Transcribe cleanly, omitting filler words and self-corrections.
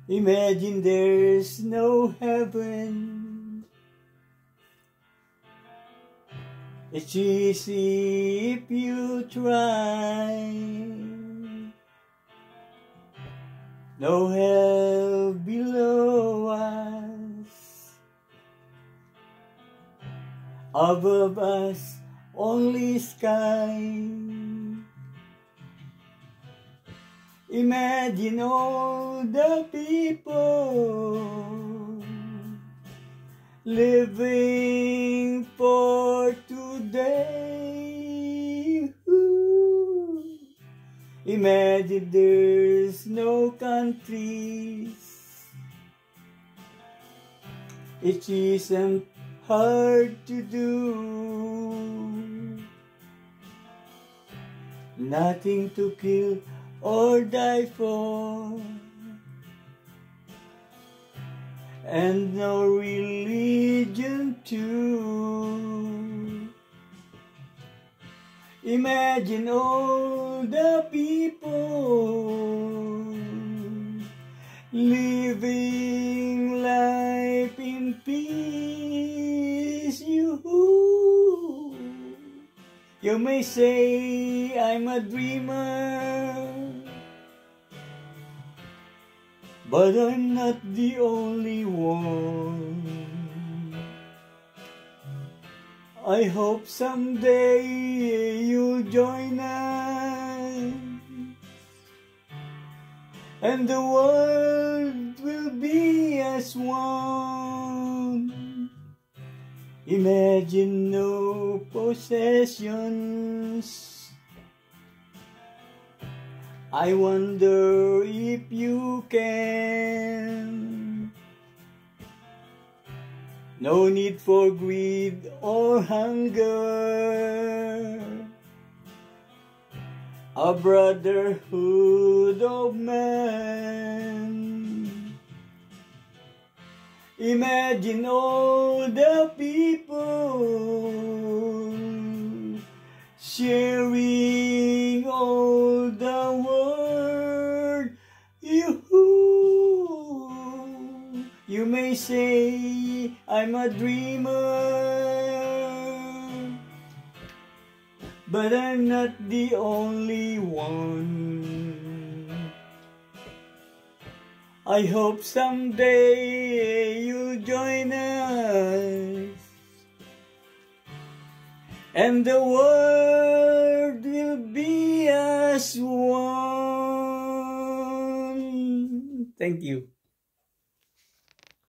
Imagine there's no heaven. It's easy if you try. No hell below us. Above us, only sky. Imagine all the people living for today. Ooh. Imagine there's no countries. It isn't hard to do. Nothing to kill or die for, and no religion too. Imagine all the people living life in peace. You may say I'm a dreamer, but I'm not the only one. I hope someday you'll join us, and the world will be as one. Imagine no possessions. I wonder if you can. No need for greed or hunger. A brotherhood of man. Imagine all the people sharing all the world. You may say I'm a dreamer, but I'm not the only one. I hope someday you'll join us, and the world will be as one. Thank you.